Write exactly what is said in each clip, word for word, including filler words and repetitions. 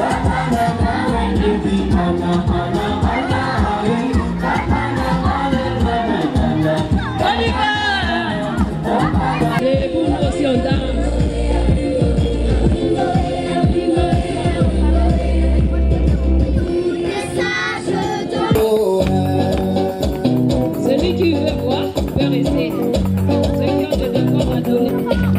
Celui qui veut voir peut rester. Ceux qui ont des devoirs à donner.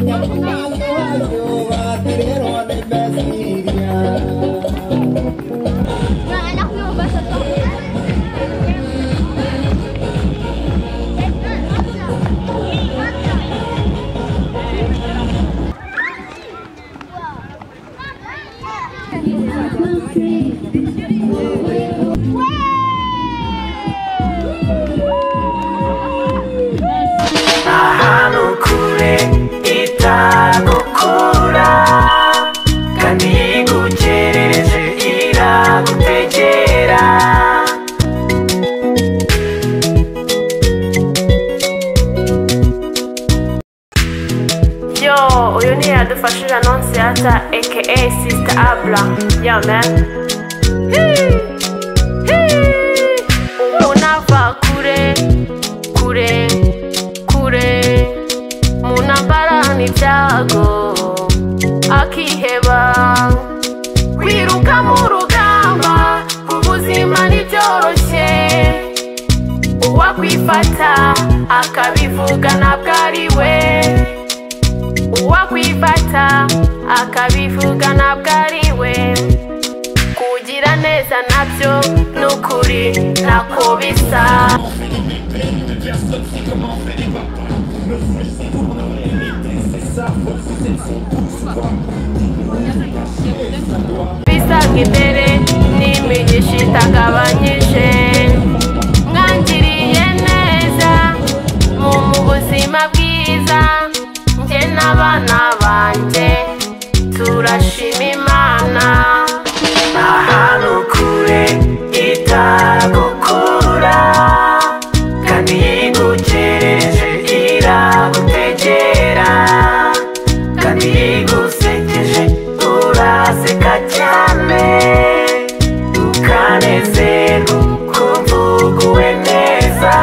Yo, uyu ni yadufashije Annonciata aka Sister Abla. Yo man. Umuntu ava kure kure kure mu ntambara n'ibyago akiheba wiruka mu rugamba ubuzima ntibyoroshye uwakwifata akabivuga ntabwo ari we uwakwifata akabivuga ntabwo ari we kugira neza nabyo n'ukuri ntako bisa bisanga imbere n'imigisha itagabanyije mwangiriye neza mu buzima bwiza njye n'abana banjye turashima Imana ahantu kure itagukura kandi yigukereje iragutegera kandi yigusekeje uraseka cyane ukanezerwa ukumva uguwe neza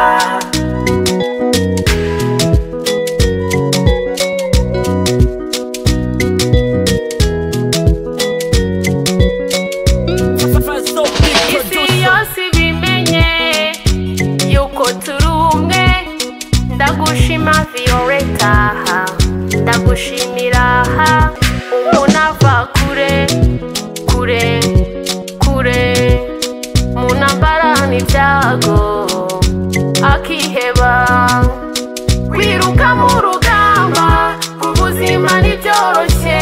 ndagushima Violeta ndagushimira umuntu ava kure kure kure mu ntambara n'ibyago akiheba wiruka mu rugamba ubuzima ntibyoroshye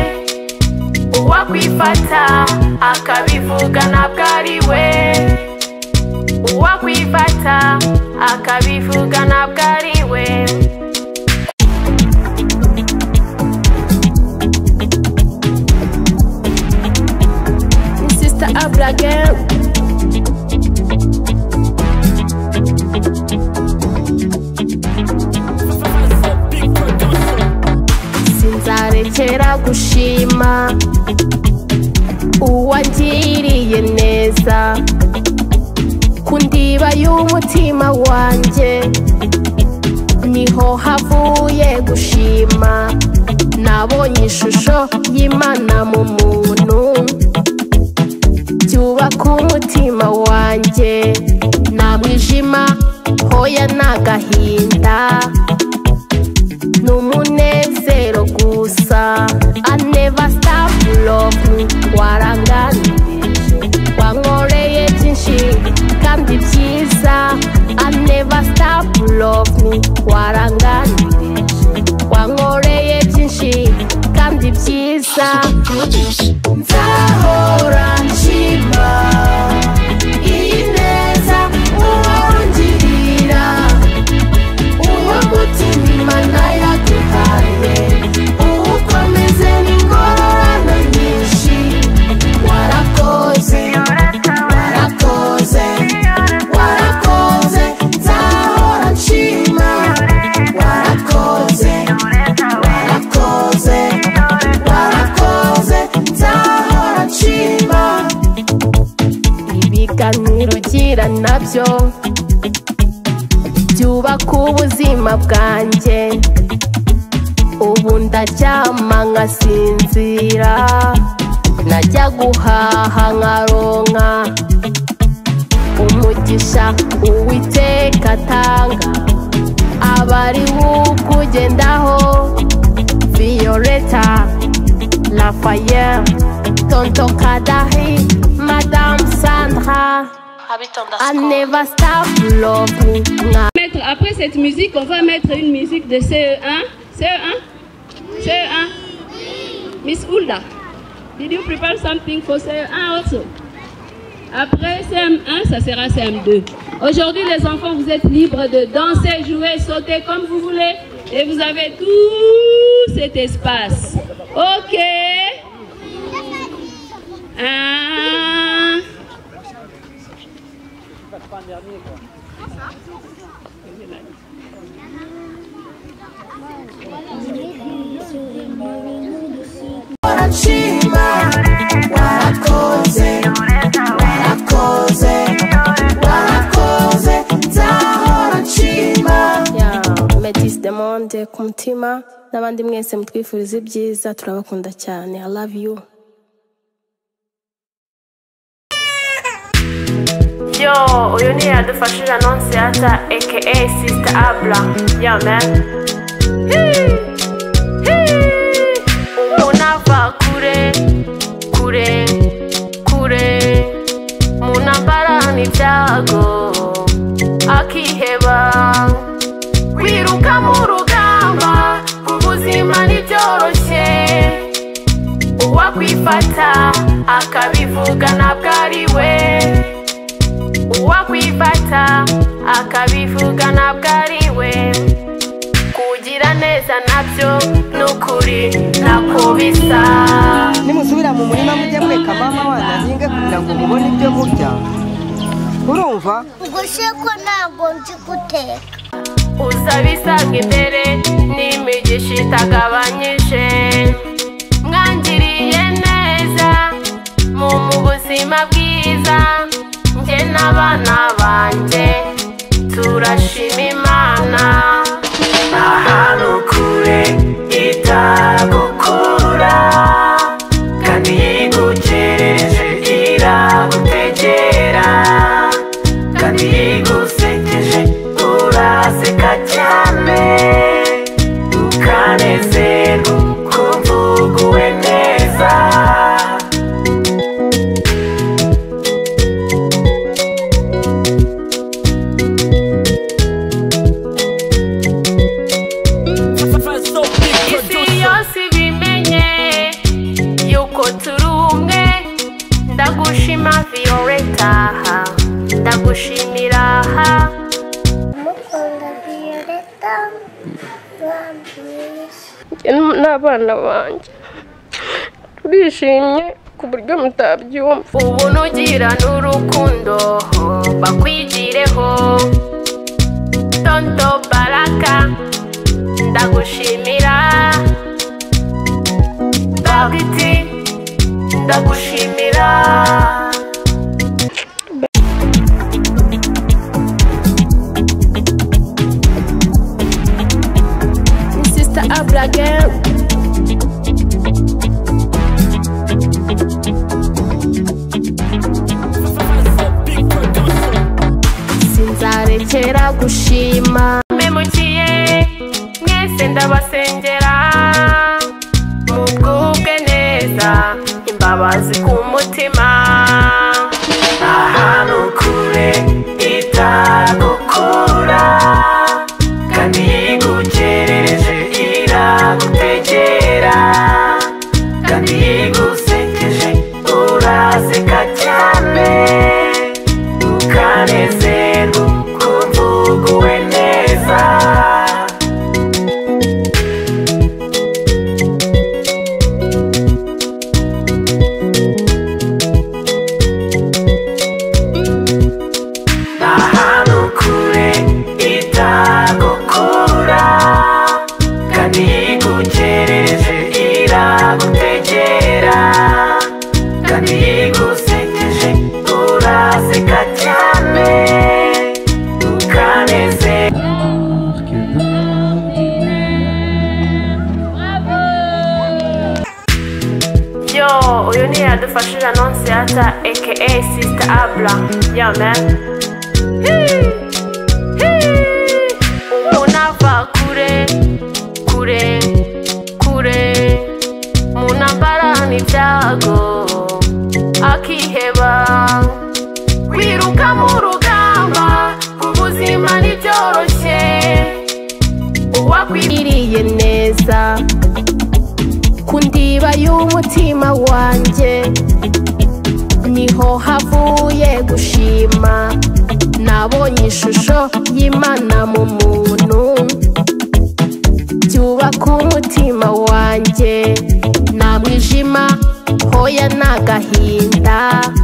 uwakwifata akabivuga ntabwo ari we uwakwifata akabivuga ntabwo ari we Sister Abla again. Sinzarekera gushima uwangiriye neza ku ndiba y'umutima wanjye niho havuye gushima nabonye ishusho y'Imana mu muntu byubaka umutima wanjye nta mwijima hoya n'agahinda n'umunezero gusa I never stop love me waranganirije wankoreye byinshi kandi byiza I never stop love me waranganirije wankoreye byinshi kandi byiza nzahora nshima iyi neza uwongirira uwo mutima Imana yaduhaye ukomeze n'ingororano nyinshi warakoze warakoze warakoze nzahora nshima warakoze warakoze warakoze nzahora kuganira nabyo byubaka ubuzima bwanjye. Ubu ndaryama ngasinzira, najya guhaha nkaronka umugisha Uwiteka atanga. Abari ukugendaho Violeta, Lafayette, Tonton Kadahi, Madame Sandra. I never stop loving. Après cette musique, on va mettre une musique de C E un. C E un? C E un? Miss Hulda, did you prepare something for C E un also? Après C M un, ça sera C M deux. Aujourd'hui, les enfants, vous êtes libres de danser, jouer, sauter comme vous voulez. Et vous avez tout cet espace. Ok. Un. Monde ku mutima n'abandi mwese mutwifuriza ibyiza, turabakunda cyane. I love you. Yo, uyu ni yadufashije Annonciata aka Sister Abla. Yo man. Ubu nava kure kure kure mu ntambara n'ibyago akiheba. Wiruka mu rugamba ubuzima ntibyoroshye, uwakwifata akabivuga ntabwo ari we, uwakwifata akabivuga ntabwo ari we. Kugira neza nabyo n'ukuri ntako bisa. Nimusubira mu murima mujye mureka mama wanahinga kugira ngo mubone ibyo murya. Urumva? Ubwo se ko ntabwo nzi guteka. Uzabisanga imbere n'imigisha itagabanyije. Mwangiriye neza mu buzima bwiza, njye n'abana banjye turashima Imana. Ahantu kure itagukura kandi yigukereje iragutegera, kandi yigusekeje uraseka cyane, ukanezerwa ukumva uguwe neza. Isi yose ibimenye yuko turi umwe. Ndagushima Violeta, ndagushimira. Mukunda Violeta bamwise. N'abana banjye turishimye ku buryo mutabyumva. Ubu nugira n'urukundo bakwigireho. Tonto Baraka ndagushimira. Bagiti ndagushimira. Sister Abla again. Sinzarekera gushima. Memukiye mwese ndabasengera, mubwubwe neza, imbabazi ku mutima. Ahantu kure itagukura kandi yigukereje iragutegera, kandi yigusekeje uraseka cyane, ukanezerwa ukumva uguwe neza. Ahantu kure itagukura kandi yigukereje iragutegera, kandi yigusekeje uraseka cyane, uyu ni yadufashije Annonciata aka Sister Abla. Yeah man. Umunava kure kure kure munambara n'ibyago akiheba wiruka mu rugamba ubuzima ntibyoroshye uwakwiriye neza ku ndiba y'umutima wanjye niho havuye gushima nabonye ishusho y'Imana mu muntu byubaka umutima wanjye nta mwijima hoya n'agahinda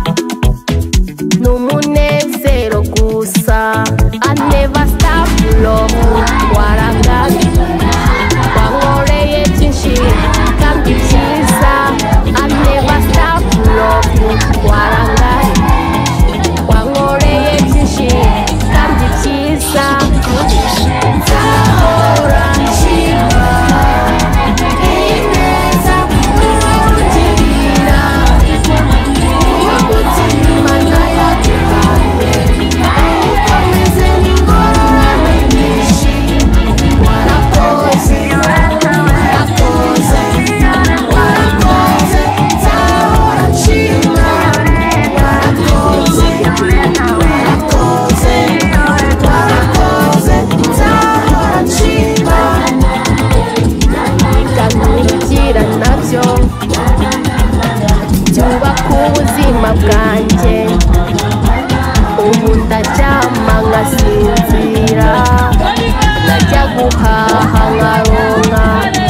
n'umunezero gusa. I never stop love warangana wankoreye byinshi kandi byiza. I never stop love warangana wankoreye byinshi kandi byiza. Nzahora nshima ineza ungirira umutima nayaguhaye ukomeze n'ingorane nyinshi warakoze warakoze warakoze nzahora nshima warakoze warakoze warakoze nzahora nshima. Iganira nabyo byubaka ubuzima bwanjye ubu ndaryama ngasinzira najya guhaha nkaronka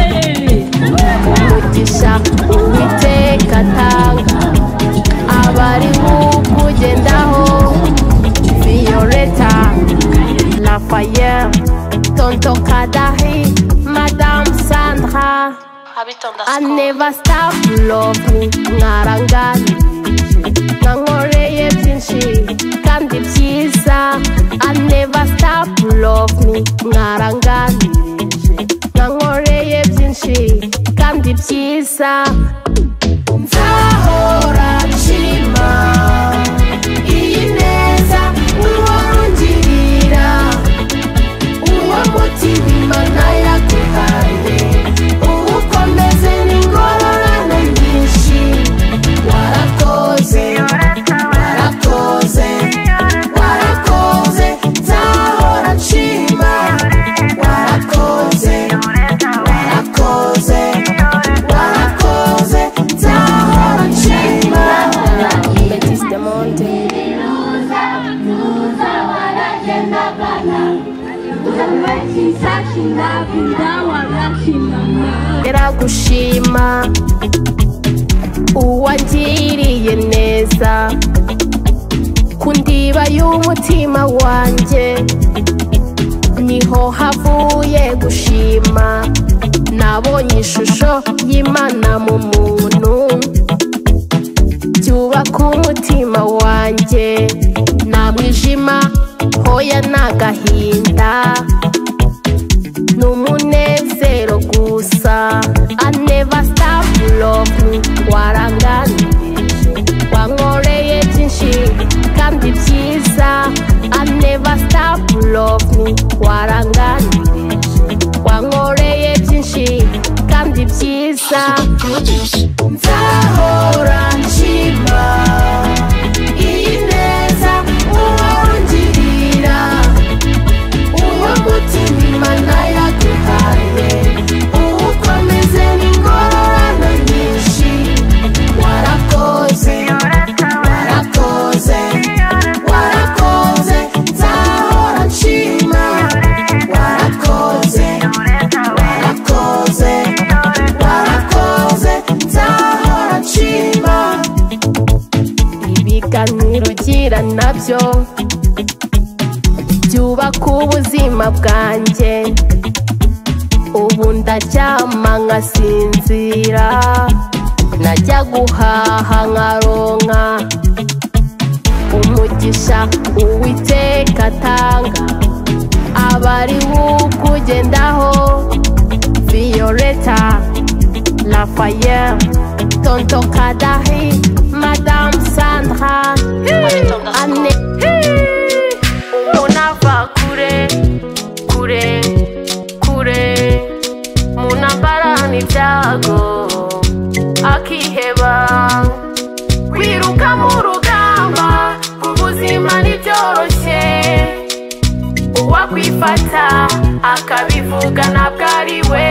umugisha Uwiteka atanga abari kukugendaho. Violeta Lafayette Tonto Kadahi Madame Sandra I never stop love me mwaranganirije nankoreye byinshi kandi byiza. I never stop love me mwaranganirije nankoreye byinshi kandi byiza. Nzahora nshima iyi neza uwongirira uwo mutima nayaguhaye ukomeze n'ingorane nyinshi warakoze warakoze warakoze nzahora nshima warakoze warakoze warakoze nzahora nshima. Betis de Monte eragushima uwangiriye neza ku ndiba y'umutima wanjye niho havuye gushima nabonye ishusho y'Imana mu muntu byubaka umutima wanjye nta mwijima hoya n'agahinda n'umunezero gusa. I never stop love me waranganirije wankoreye byinshi kandi byiza. I never stop love me waranganirije wankoreye byinshi kandi byiza. Nzahora nshima iyi neza uwongirira uwo mutima nayaguhaye ukomeze n'ingorane nyinshi warakoze warakoze warakoze nzahora nshima warakoze warakoze warakoze nzahora nshima. Ibiganiro ugira nabyo byubaka ubuzima bwanjye ubu ndaryama ngasinzira najya guhaha nkaronka umugisha Uwiteka atanga abari kukugendaho. Violeta Lafayette Tonton Kadahi, Madame Sandra, Anne. Umunava kure, kure, kure. Munambara ni byago, akiheba. Wiruka mu rugamba, ubuzima ni byoroshye. Uwakwifata, akabivuga ntabwo ari we.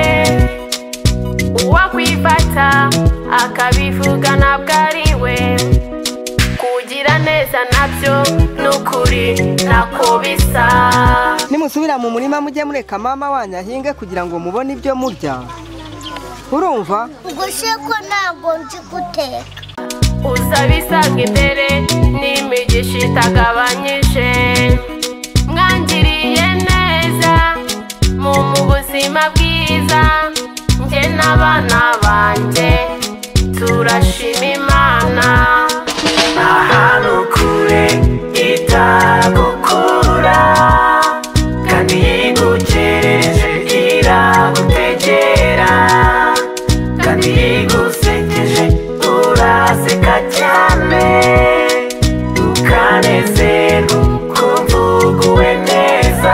Uwakwifata, akabivuga ntabwo ari we. Kugira neza nabyo nukuri nako bisa. Nimusubira mu murima mujye mureka mama wanyu ahinge kugira ngo mubone ibyo murya. Urumva? Ubwo se ko ntabwo nzi guteka. Uzabisanga imbere n'imigisha itagabanyije. Mwangiriye neza mu buzima bwiza. Njye n'abana banjye turashima Imana. ahantu kure itagukura kandi yigukereje iragutegera kandi yigusekeje uraseka cyane ukanezerwa ukumva uguwe neza.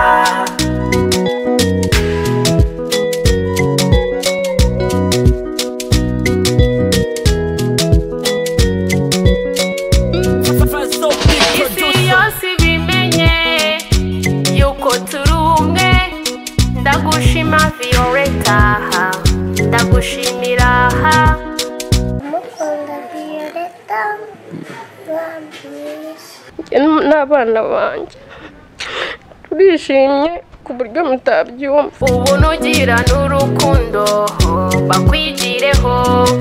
Ndagushima Violeta, ndagushimira. Mukunda Violeta, wambizi. N'abana banjye turishimye ku buryo mutabyumva. Ubu nugira n'urukundo bakwigireho.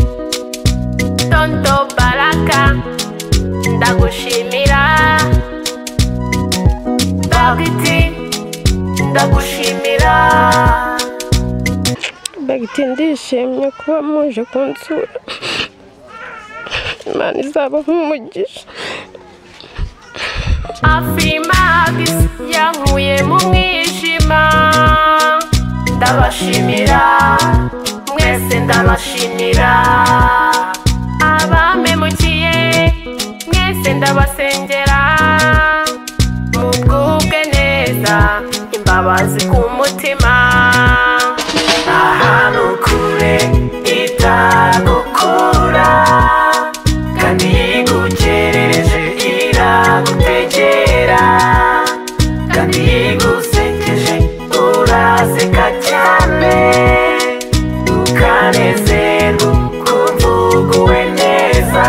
Tonto Baraka, ndagushimira. Bagiti, ndagushimira. Bagiti ndishimye kuba muje kunsura. Imana izabaha umugisha. Afrimagis yankuye mu mwijima. Ndabashimira, mwese ndabashimira. Abamemukiye mwese ndabasengera. Mubwubwe neza, imbabazi ku mutima. ahantu kure itagukura kandi yigukereje iragutegera kandi yigusekeje uraseka cyane ukanezerwa ukumva uguwe neza.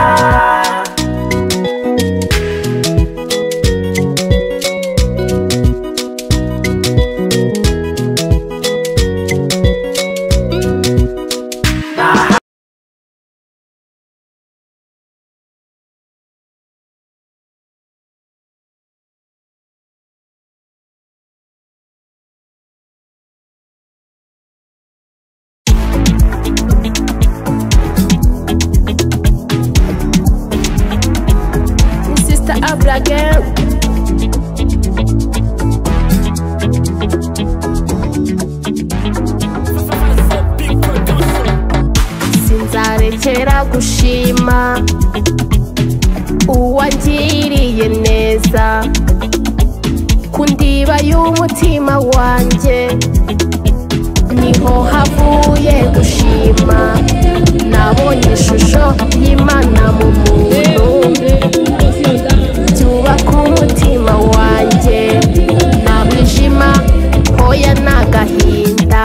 Sister Abla girl. Sinzarekera gushima uwangiriye neza ku ndiba y'umutima wanjye. Niho havuye gushima. Nabonye ishusho y'Imana mu muntu. Byubaka umutima wanjye. Nta mwijima, hoya n'agahinda.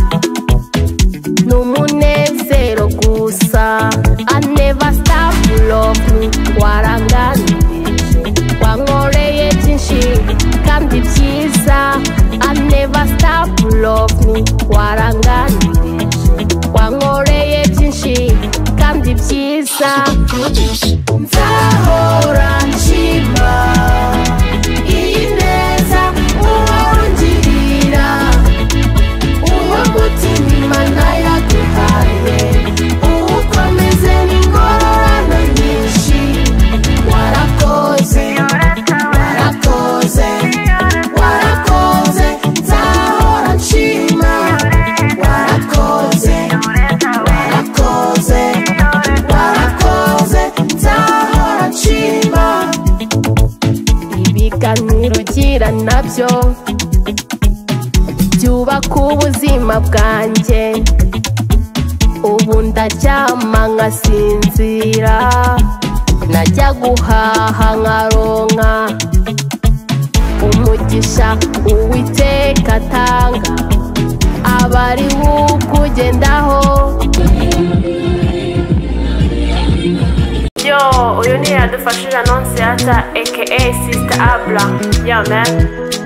N'umunezero gusa. I never stop love me. Waranganirije, wankoreye byinshi kandi byiza. I never stop love me. Waranganirije, wankoreye byinshi kandi byiza. Nzahora nshima iyi neza uwongirira. Uwo mutima Imana yaduhaye uwukomeze n'ingororano nyinshi. Warakoze, warakoze, warakoze. Nzahora nshima. Warakoze, warakoze, nabyo byubaka ubuzima bwanjye. Ubu ndaryama nkasinzira, najya guhaha nkaronka umugisha Uwiteka atanga, aba ari ukugendaho. Yo, uyu ni Iradufashije Annonciata aka Sister Abla. Yo man.